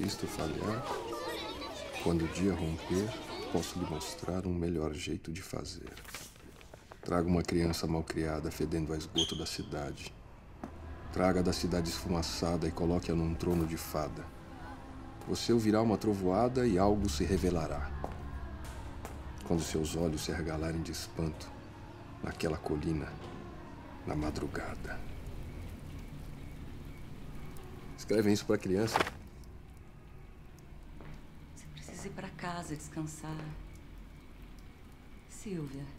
visto falhar, quando o dia romper, posso lhe mostrar um melhor jeito de fazer. Traga uma criança malcriada fedendo a esgoto da cidade. Traga da cidade esfumaçada e coloque-a num trono de fada. Você ouvirá uma trovoada e algo se revelará. Quando seus olhos se arregalarem de espanto, naquela colina, na madrugada. Escrevem isso pra criança. Você precisa ir pra casa descansar. Silvia.